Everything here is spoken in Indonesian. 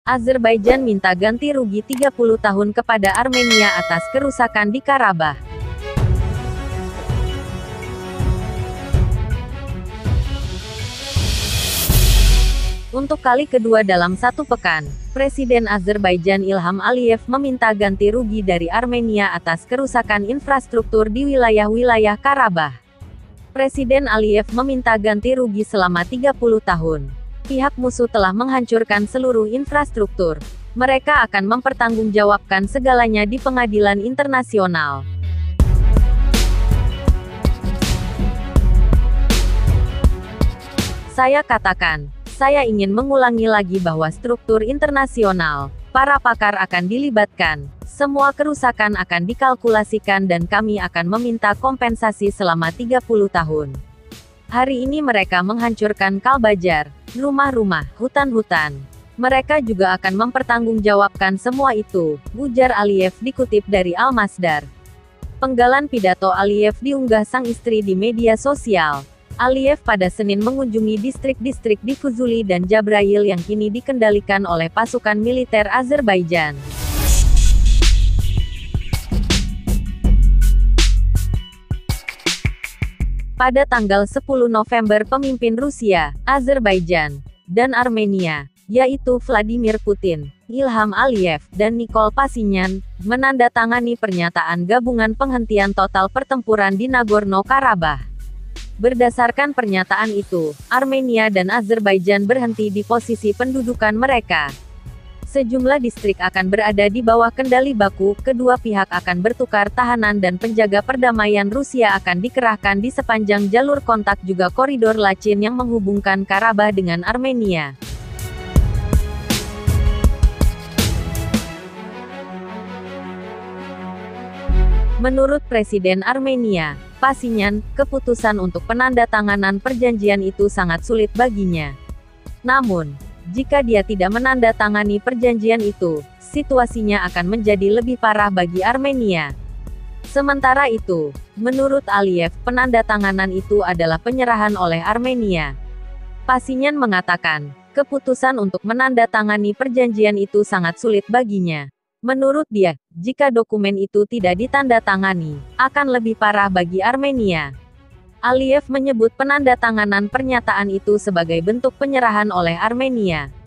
Azerbaijan minta ganti rugi 30 tahun kepada Armenia atas kerusakan di Karabakh. Untuk kali kedua dalam satu pekan, Presiden Azerbaijan Ilham Aliyev meminta ganti rugi dari Armenia atas kerusakan infrastruktur di wilayah-wilayah Karabakh. Presiden Aliyev meminta ganti rugi selama 30 tahun. Pihak musuh telah menghancurkan seluruh infrastruktur. Mereka akan mempertanggungjawabkan segalanya di pengadilan internasional. Saya katakan, saya ingin mengulangi lagi bahwa struktur internasional, para pakar akan dilibatkan, semua kerusakan akan dikalkulasikan dan kami akan meminta kompensasi selama 30 tahun. Hari ini mereka menghancurkan Kalbajar, rumah-rumah, hutan-hutan. Mereka juga akan mempertanggungjawabkan semua itu, ujar Aliyev dikutip dari Al-Masdar. Penggalan pidato Aliyev diunggah sang istri di media sosial. Aliyev pada Senin mengunjungi distrik-distrik di Fuzuli dan Jabrayil yang kini dikendalikan oleh pasukan militer Azerbaijan. Pada tanggal 10 November pemimpin Rusia, Azerbaijan, dan Armenia, yaitu Vladimir Putin, Ilham Aliyev, dan Nikol Pashinyan, menandatangani pernyataan gabungan penghentian total pertempuran di Nagorno-Karabakh. Berdasarkan pernyataan itu, Armenia dan Azerbaijan berhenti di posisi pendudukan mereka. Sejumlah distrik akan berada di bawah kendali Baku, kedua pihak akan bertukar tahanan dan penjaga perdamaian Rusia akan dikerahkan di sepanjang jalur kontak juga koridor Lachin yang menghubungkan Karabakh dengan Armenia. Menurut Presiden Armenia, Pashinyan, keputusan untuk penandatanganan perjanjian itu sangat sulit baginya. Namun, jika dia tidak menandatangani perjanjian itu, situasinya akan menjadi lebih parah bagi Armenia. Sementara itu, menurut Aliyev, penandatanganan itu adalah penyerahan oleh Armenia. Pashinyan mengatakan, keputusan untuk menandatangani perjanjian itu sangat sulit baginya. Menurut dia, jika dokumen itu tidak ditandatangani, akan lebih parah bagi Armenia. Aliyev menyebut penandatanganan pernyataan itu sebagai bentuk penyerahan oleh Armenia.